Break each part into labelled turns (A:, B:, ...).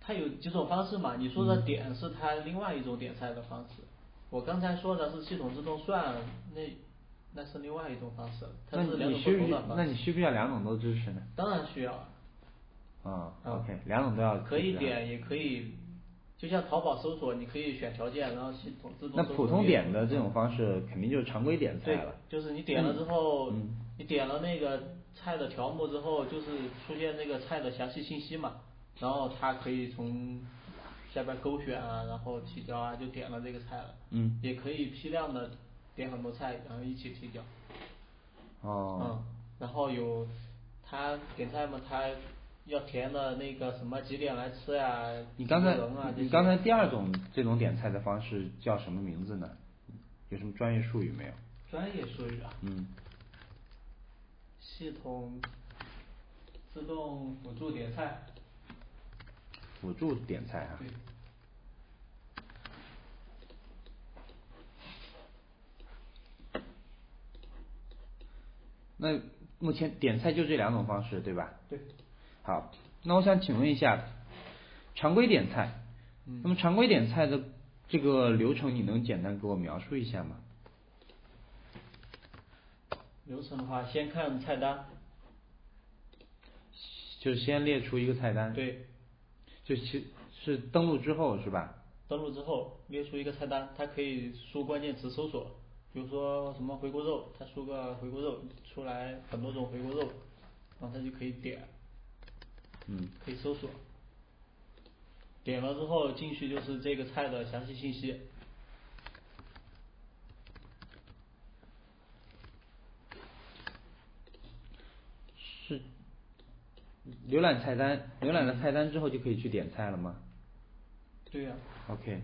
A: 它有几种方式嘛？你说的点是它另外一种点菜的方式，我刚才说的是系统自动算，那是另外一种方式，它是两种不同的方式。
B: 那你需不需要两种都支持呢？
A: 当然需要。
B: OK， 两种都要支持。
A: 可以点也可以，就像淘宝搜索，你可以选条件，然后系统自动搜索。
B: 那普通点的这种方式肯定就是常规点菜了。
A: 对，就是你点了之后，你点了那个菜的条目之后，就是出现那个菜的详细信息嘛，然后它可以从下边勾选啊，然后提交啊，就点了这个菜了。也可以批量的点很多菜，然后一起提交。然后他点菜嘛，他要填的那个什么几点来吃呀？
B: 你刚才第二种这种点菜的方式叫什么名字呢？有什么专业术语没有？
A: 专业术语啊？系统自动辅助点菜。
B: 辅助点菜啊？
A: 对。
B: 那目前点菜就这两种方式，对吧？
A: 对。
B: 好，那我想请问一下，常规点菜，那么常规点菜的这个流程，你能简单给我描述一下吗？
A: 流程的话，先看菜单，
B: 就是先列出一个菜单。
A: 对。
B: 是登录之后是吧？
A: 登录之后列出一个菜单，它可以输关键词搜索，比如说什么回锅肉，它输个回锅肉出来很多种回锅肉，然后它就可以点。可以搜索。点了之后进去就是这个菜的详细信息。
B: 是浏览菜单，浏览了菜单之后就可以去点菜了吗？
A: 对呀。
B: OK。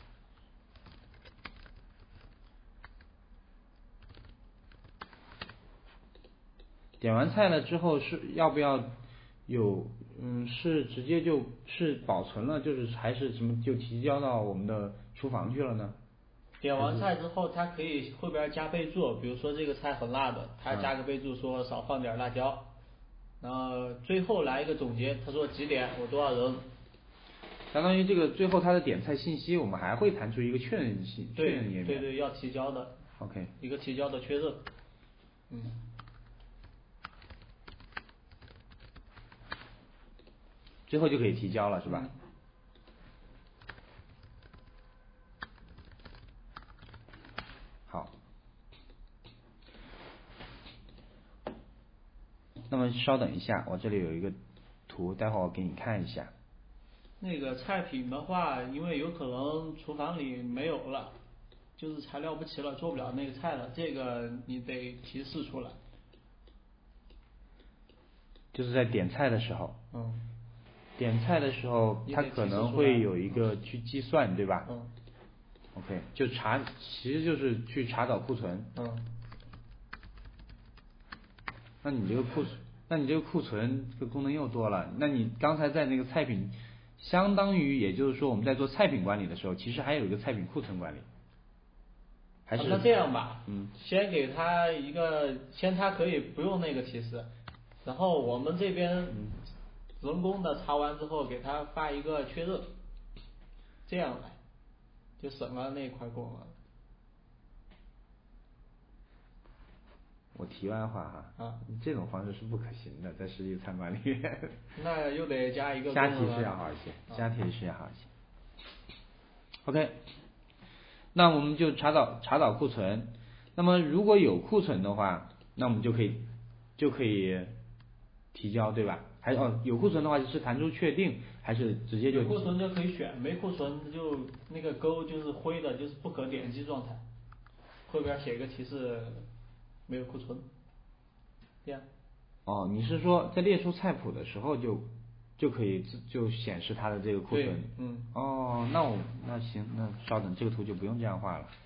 B: 点完菜了之后是要不要是直接就是保存了，就是还是什么就提交到我们的厨房去了呢？
A: 点完菜之后，它可以后边加备注，比如说这个菜很辣的，它加个备注说少放点辣椒，然后最后来一个总结，他说几点我多少人。
B: 相当于这个最后它的点菜信息，我们还会弹出一个确认页面。
A: 对，要提交的。
B: OK。
A: 一个提交的确认。
B: 最后就可以提交了是吧？好。那么稍等一下，我这里有一个图，待会儿我给你看一下。
A: 那个菜品的话，因为有可能厨房里没有了，就是材料不齐了，做不了那个菜了，这个你得提示出来。
B: 就是在点菜的时候。点菜的时候，它可能会有一个去计算，对吧？OK， 其实就是去查找库存。那你这个库存这个功能又多了。那你刚才在那个菜品，相当于也就是说我们在做菜品管理的时候，其实还有一个菜品库存管理。还是
A: 那这样吧，先给他一个，先他可以不用那个提示，然后我们这边人工的查完之后给他发一个确认，这样来就省了那块功能。
B: 我题外话哈，这种方式是不可行的，在实际餐馆里面。
A: 那又得加一个
B: 加提示要好一些，加提示要好一些。OK， 那我们就查找库存。那么如果有库存的话，那我们就可以提交，对吧？有库存的话就是弹出确定，还是直接就？
A: 有库存就可以选，没库存就那个勾就是灰的，就是不可点击状态，后边写个提示没有库存，这样。
B: 你是说在列出菜谱的时候就可以就显示它的这个库存？那行，那稍等，这个图就不用这样画了。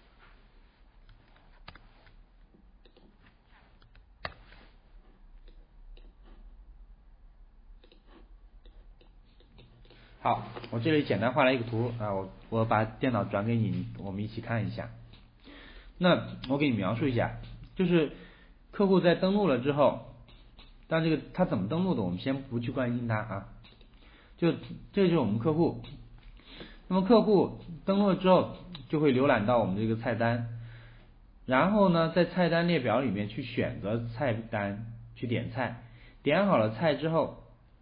B: 好，我这里简单画了一个图啊，我把电脑转给你，我们一起看一下。那我给你描述一下，就是客户在登录了之后，但这个他怎么登录的，我们先不去关心他啊。 这就是我们客户。那么客户登录了之后，就会浏览到我们这个菜单，然后呢，在菜单列表里面去选择菜单，去点菜，点好了菜之后，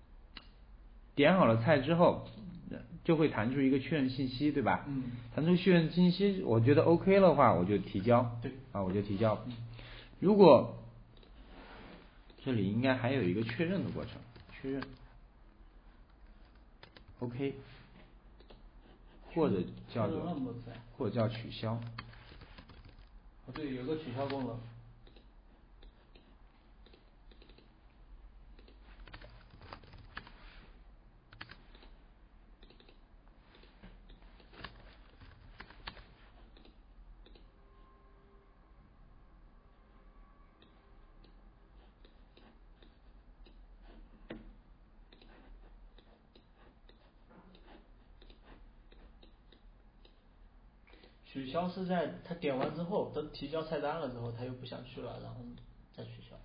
B: 就会弹出一个确认信息，对吧？弹出确认信息，我觉得 OK 的话，我就提交。
A: 对。
B: 我就提交。如果这里应该还有一个确认的过程，确认 OK， 或者叫取消。
A: 对，有个取消功能。取消是在他点完之后，都提交菜单了之后，他又不想去了，然后再取消。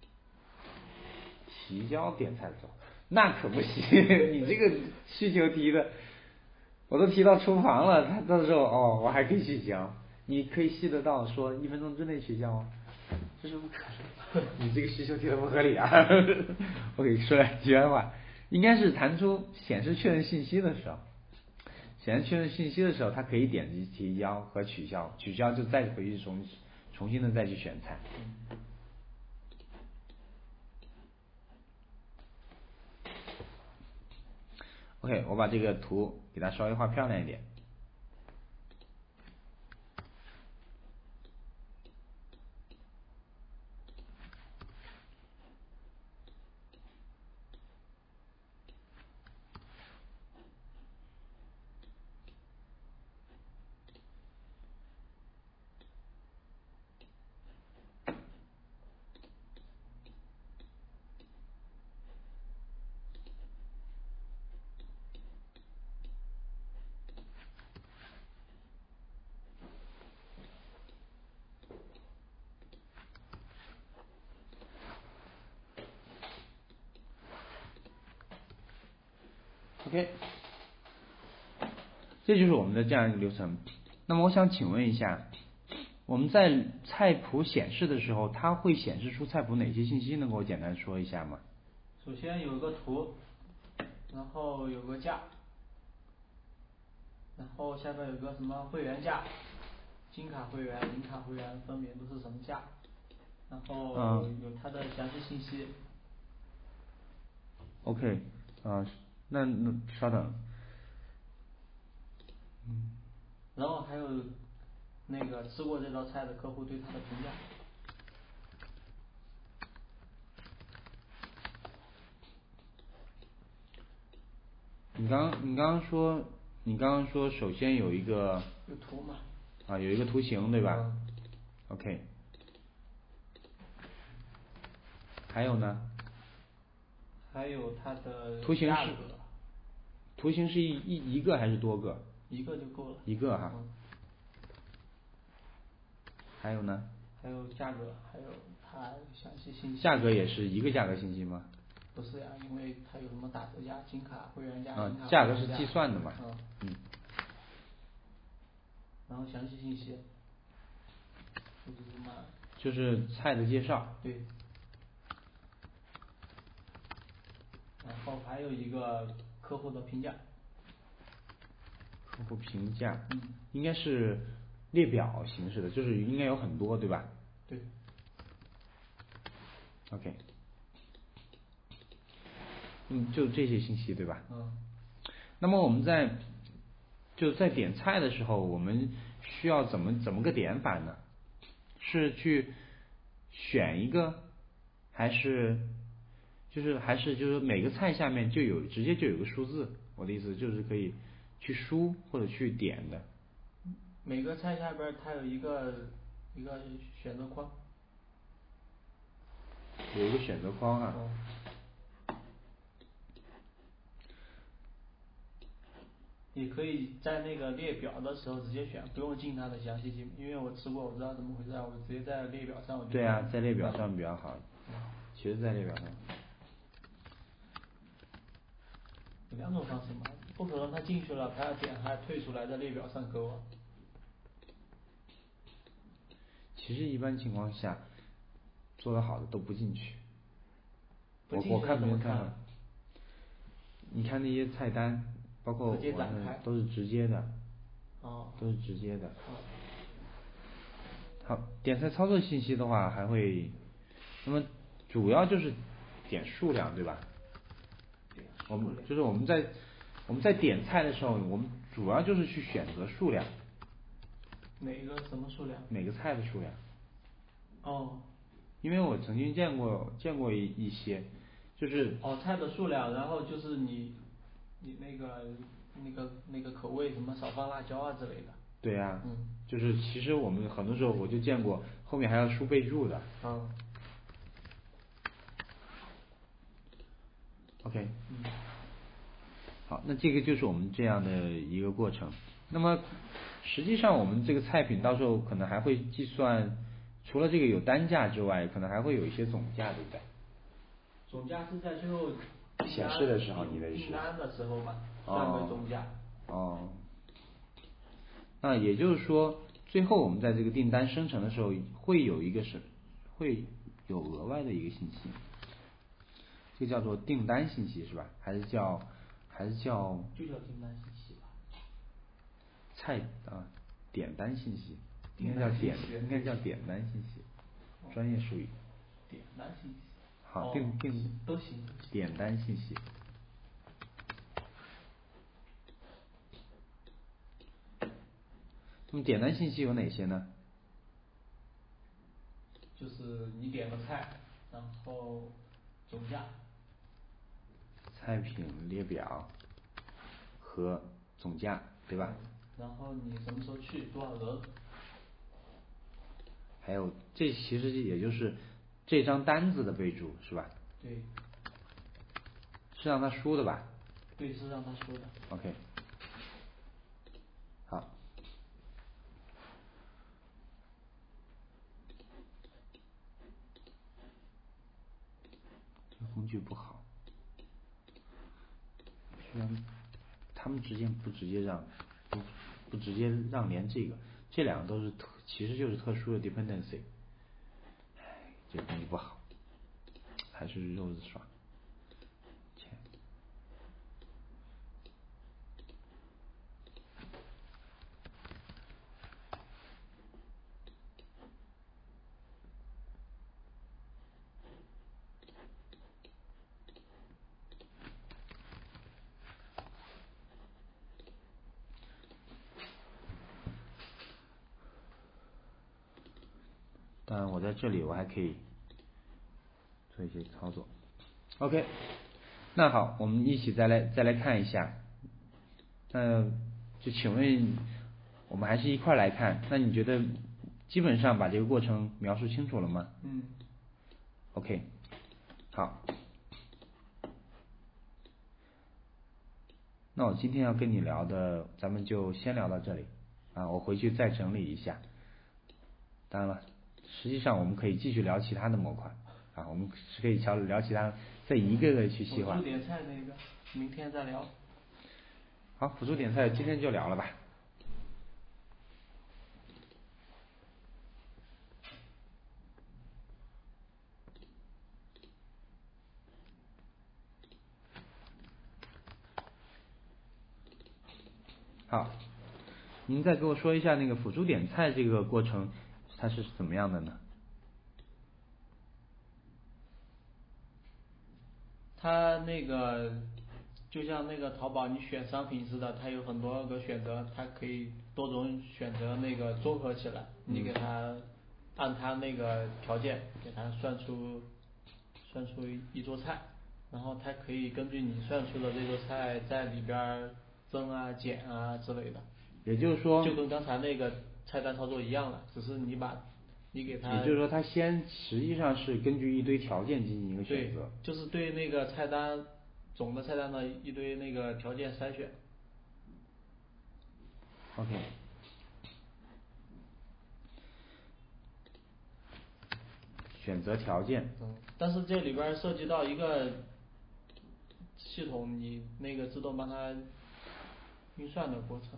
B: 提交点菜之后，那可不行，你这个需求提的，我都提到厨房了，他到时候我还可以取消，你可以细得到说1分钟之内取消吗？这是不可能，你这个需求提的不合理啊。我给你说两句话，应该是弹出显示确认信息的时候。显示确认信息的时候，它可以点击提交和取消，取消就再回去重新的再去选菜。OK， 我把这个图给它稍微画漂亮一点。OK， 这就是我们的这样一个流程。那么我想请问一下，我们在菜谱显示的时候，它会显示出菜谱哪些信息？能给我简单说一下吗？
A: 首先有个图，然后有个价，然后下边有个什么会员价，金卡会员、银卡会员分别都是什么价，然后有它的详细信息。
B: OK， 那稍等。
A: 然后还有那个吃过这道菜的客户对它的评价。
B: 你刚刚说首先有一个
A: 有图嘛？
B: 有一个图形对吧？OK， 还有呢？
A: 还有它的
B: 图形
A: 价格。
B: 图形是一个还是多个？
A: 一个就够了。
B: 一个哈。还有呢？
A: 还有价格，还有它详细信息。
B: 价格也是一个价格信息吗？
A: 不是呀，因为它有什么打折价、金卡、会员价、银卡。
B: 价格是计算的嘛？
A: 然后详细信息，就是什么？
B: 就是菜的介绍。
A: 对。然后还有一个客户的评价。
B: 客户评价。应该是列表形式的，就是应该有很多对吧？
A: 对。
B: OK。就这些信息对吧？那么我们在点菜的时候，我们需要怎么个点法呢？是去选一个，还是就是每个菜下面直接就有个数字？我的意思就是可以去输或者去点的。
A: 每个菜下边它有一个选择框。
B: 有一个选择框啊。
A: 你可以在那个列表的时候直接选，不用进它的详细记，因为我吃过，我知道怎么回事，我直接在列表上。
B: 对啊，在列表上比较好。其实在列表上。
A: 两种方式嘛，不可能他进去了，他要点还退出来在列表上给我。
B: 其实一般情况下，做得好的都不进去。我
A: 不进去
B: 看别人看
A: 怎么看？
B: 你看那些菜单，包括
A: 直接展开
B: 都是直接的，
A: 哦，
B: 都是直接的。
A: 哦，
B: 好，点菜操作信息的话还会，那么主要就是点数量，对吧？我们在点菜的时候，我们主要就是去选择数量。
A: 哪个什么数量？
B: 每个菜的数量。
A: 哦。
B: 因为我曾经见过一些，就是
A: 哦，菜的数量，然后就是你那个口味什么少放辣椒啊之类的。
B: 对啊，
A: 嗯。
B: 就是其实我们很多时候我就见过后面还要输备注的。
A: 嗯。
B: OK。
A: 嗯。
B: 好，那这个就是我们这样的一个过程。那么实际上我们这个菜品到时候可能还会计算，除了这个有单价之外，可能还会有一些总价，对不对？
A: 总价是在最后
B: 显示的时候，你的
A: 订单的时候嘛，算为总价。
B: 哦。那也就是说，最后我们在这个订单生成的时候，会有额外的一个信息，这个叫做订单信息是吧？还是叫
A: 就叫订单信息吧。
B: 菜点单信息，应该叫点单信息，专业术语。
A: 点单信息。
B: 好，
A: 都行。
B: 点单信息。那么点单信息有哪些呢？
A: 就是你点个菜，然后总价。
B: 菜品列表和总价，对吧？
A: 然后你什么时候去，多少人？
B: 还有这其实也就是这张单子的备注是吧？
A: 对。
B: 是让他输的吧？
A: 对，是让他输的。
B: OK。好。这个工具不好，居然他们之间不直接让连这两个都是其实就是特殊的 dependency。这个工具不好，还是肉子耍。当然我在这里我还可以做一些操作。OK。那好，我们一起再来看一下。就请问我们还是一块来看，那你觉得基本上把这个过程描述清楚了吗？
A: 嗯。
B: OK。好。那我今天要跟你聊的，咱们就先聊到这里我回去再整理一下。当然了，实际上我们可以继续聊其他的模块我们是可以聊其他，再一个个去细化。
A: 辅助点菜那个，明天再聊。
B: 好，辅助点菜今天就聊了吧。好，您再给我说一下那个辅助点菜这个过程，它是怎么样的呢？
A: 它那个就像那个淘宝你选商品似的，它有很多个选择，它可以多种选择那个综合起来，你给它按它那个条件给它算出一桌菜，然后它可以根据你算出的这桌菜在里边增减之类的。
B: 也就是说，
A: 就跟刚才那个菜单操作一样了，只是你给它。
B: 也就是说，它实际上是根据一堆条件进行一个选择。
A: 对，就是对那个菜单总的菜单的一堆那个条件筛选。
B: OK。选择条件。
A: 但是这里边涉及到一个系统你那个自动帮它运算的过程。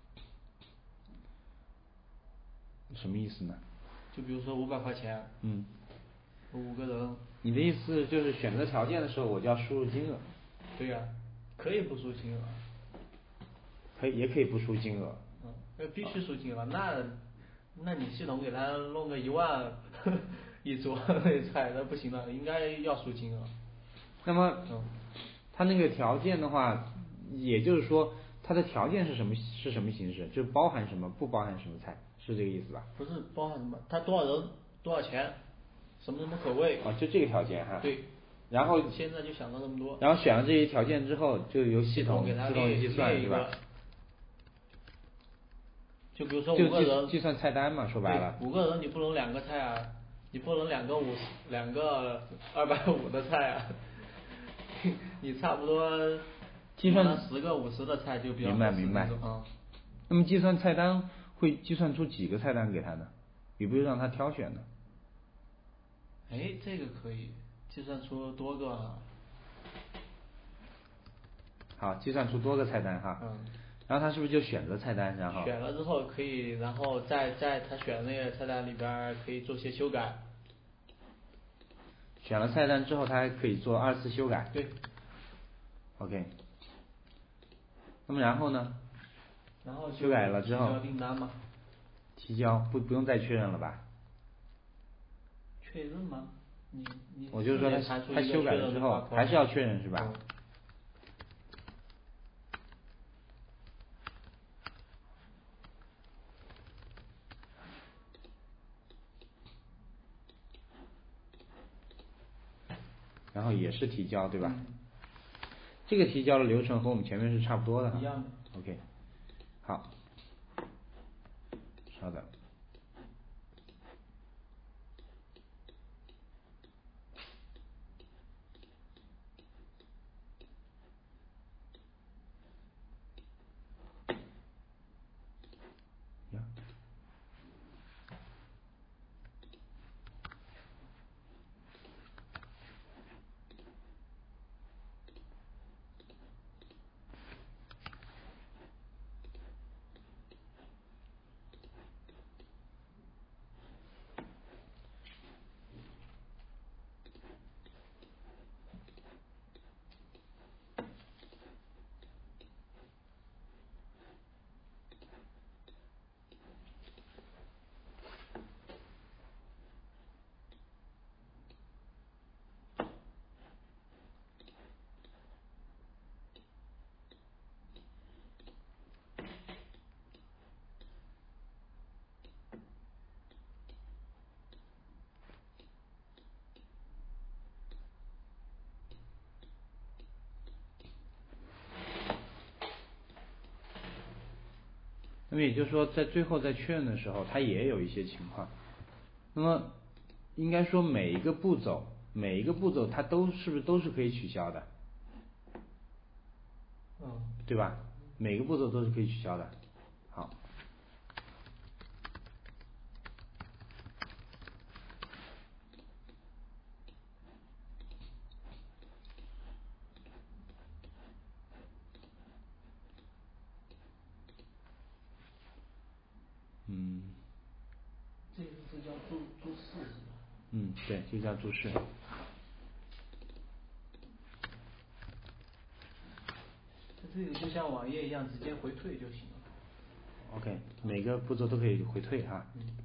B: 什么意思呢？
A: 就比如说500块钱，
B: 嗯
A: 5个人。
B: 你的意思就是选择条件的时候我就要输入金额？
A: 对呀、可以不输金额。
B: 也可以不输金额。
A: 必须输金额，那你系统给他弄个1万一桌菜，那不行了，应该要输金额。
B: 那么，它那个条件的话，也就是说，它的条件是什么形式？就包含什么，不包含什么菜，是这个意思吧？
A: 不是包含什么，他多少人多少钱，什么口味。
B: 就这个条件哈。
A: 对。
B: 然后
A: 现在就想到这么多。
B: 然后选了这些条件之后，就由系统
A: 给他
B: 自动计算是吧？
A: 就比如说5个人。
B: 计算菜单嘛，说白了。
A: 5个人你不能2个菜啊，你不能2个250的菜啊，你差不多
B: 计算
A: 10个50的菜就比较
B: 明白明白。那么计算菜单会计算出几个菜单给他呢？有没有让他挑选呢？
A: 这个可以计算出多个哈。
B: 好，计算出多个菜单哈。然后他是不是就选择菜单，然后
A: 选了之后可以，然后在他选的那个菜单里边可以做些修改。
B: 选了菜单之后，他还可以做2次修改。
A: 对。
B: OK。那么然后呢？
A: 然后
B: 修改了之后。
A: 提交订单嘛。
B: 提交不用再确认了吧？
A: 确认吗？
B: 我就是说他修改了之后还是要确认是吧？然后也是提交对吧？这个提交的流程和我们前面是差不多的。
A: 一样的。
B: OK。好，稍等。那么也就是说，在最后在确认的时候，它也有一些情况。那么应该说每一个步骤它是不是都是可以取消的？对吧？每个步骤都是可以取消的。好。
A: 这叫注释是吧？
B: 对，这叫注释。
A: 这个就像网页一样，直接回退就行了。
B: OK， 每个步骤都可以回退哈。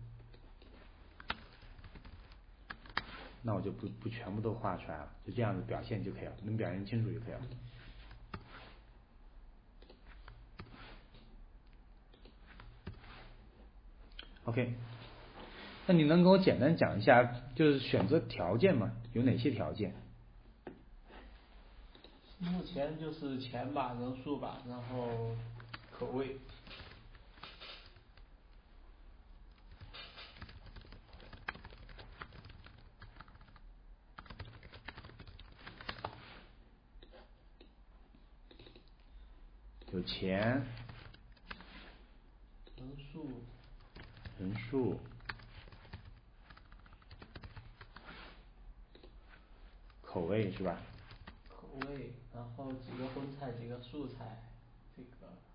B: 那我就不全部都画出来了，就这样子表现就可以了，能表现清楚就可以了。OK， 那你能给我简单讲一下，就是选择条件吗？有哪些条件？
A: 目前就是钱吧、人数吧，然后口味。
B: 有钱。人数。口味是吧？
A: 口味，然后几个荤菜，几个素菜，这个